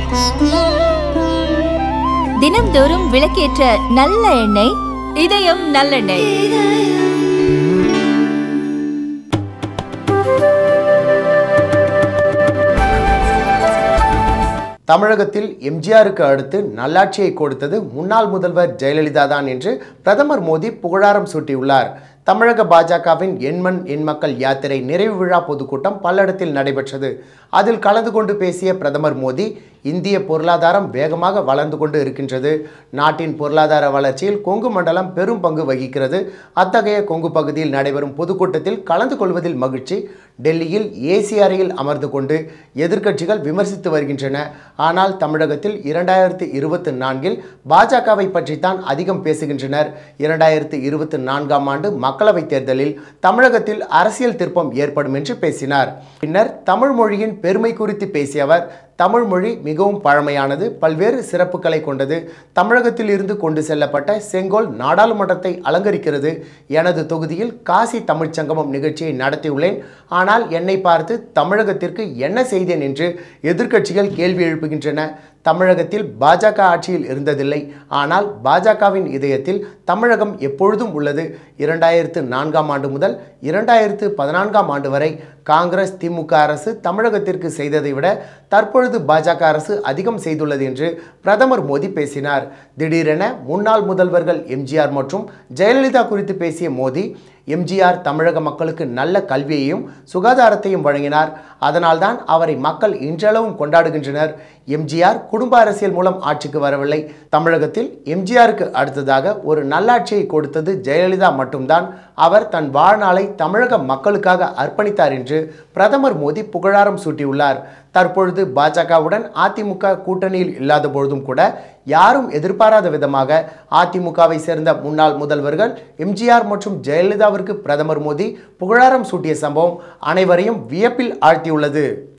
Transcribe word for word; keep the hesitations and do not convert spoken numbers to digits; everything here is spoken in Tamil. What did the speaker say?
தினம்தோறும் விளக்கேற்ற நல்ல எண்ணெய் இதயம் நல்லெண்ணெய். தமிழகத்தில் எம்ஜிஆருக்கு அடுத்து நல்லாட்சியை கொடுத்தது முன்னாள் முதல்வர் ஜெயலலிதா தான் என்று பிரதமர் மோடி புகழாரம் சூட்டியுள்ளார். தமிழக பாஜகவின் எண்மண் எண் மக்கள் யாத்திரை நிறைவு விழா பொதுக்கூட்டம் பல்லடத்தில் நடைபெற்றது. அதில் கலந்து கொண்டு பேசிய பிரதமர் மோடி, இந்திய பொருளாதாரம் வேகமாக வளர்ந்து கொண்டு இருக்கின்றது. நாட்டின் பொருளாதார வளர்ச்சியில் கொங்கு மண்டலம் பெரும் பங்கு வகிக்கிறது. அத்தகைய கொங்கு பகுதியில் நடைபெறும் பொதுக்கூட்டத்தில் கலந்து கொள்வதில் மகிழ்ச்சி. டெல்லியில் ஏசி அறையில் அமர்ந்து கொண்டு எதிர்க்கட்சிகள் விமர்சித்து வருகின்றன. ஆனால் தமிழகத்தில் இரண்டாயிரத்தி இருபத்தி நான்கில் பாஜகவை பற்றித்தான் அதிகம் பேசுகின்றனர். இரண்டாயிரத்தி இருபத்தி நான்காம் ஆண்டு மக்களவைத் தேர்தலில் தமிழகத்தில் அரசியல் திருப்பம் ஏற்படும் என்று பேசினார். பின்னர் தமிழ் மொழியின் பெருமை குறித்து பேசிய அவர், தமிழ் மொழி மிகவும் பழமையானது, பல்வேறு சிறப்புகளை கொண்டது. தமிழகத்தில் இருந்து கொண்டு செல்லப்பட்ட செங்கோல் நாடாளுமன்றத்தை அலங்கரிக்கிறது. எனது தொகுதியில் காசி தமிழ்ச் சங்கமம் நிகழ்ச்சியை நடத்தியுள்ளேன். ஆனால் என்னை பார்த்து தமிழகத்திற்கு என்ன செய்தேன் என்று எதிர்க்கட்சிகள் கேள்வி எழுப்புகின்றன. தமிழகத்தில் பாஜக ஆட்சியில் இருந்ததில்லை. ஆனால் பாஜகவின் இதயத்தில் தமிழகம் எப்பொழுதும் உள்ளது. இரண்டாயிரத்து நான்காம் ஆண்டு முதல் இரண்டாயிரத்து பதினான்காம் ஆண்டு வரை காங்கிரஸ் திமுக அரசு தமிழகத்திற்கு செய்ததை விட தற்பொழுது பாஜக அரசு அதிகம் செய்துள்ளது என்று பிரதமர் மோடி பேசினார். திடீரென முன்னாள் முதல்வர்கள் எம்ஜிஆர் மற்றும் ஜெயலலிதா குறித்து பேசிய மோடி, எம்ஜிஆர் தமிழக மக்களுக்கு நல்ல கல்வியையும் சுகாதாரத்தையும் வழங்கினார். அதனால்தான் அவரை மக்கள் இன்றளவும் கொண்டாடுகின்றனர். எம்ஜிஆர் குடும்ப அரசியல் மூலம் ஆட்சிக்கு வரவில்லை. தமிழகத்தில் எம்ஜிஆருக்கு அடுத்ததாக ஒரு நல்லாட்சியை கொடுத்தது ஜெயலலிதா மட்டும்தான். அவர் தன் வாழ்நாளை தமிழக மக்களுக்காக அர்ப்பணித்தார் என்று பிரதமர் மோடி புகழாரம் சூட்டியுள்ளார். தற்பொழுது பாஜகவுடன் அதிமுக கூட்டணியில் இல்லாத பொழுதும் கூட யாரும் எதிர்பாராத விதமாக அதிமுகவை சேர்ந்த முன்னாள் முதல்வர்கள் எம்ஜிஆர் மற்றும் ஜெயலலிதாவிற்கு பிரதமர் மோடி புகழாரம் சூட்டிய சம்பவம் அனைவரையும் வியப்பில் ஆழ்த்தியுள்ளது.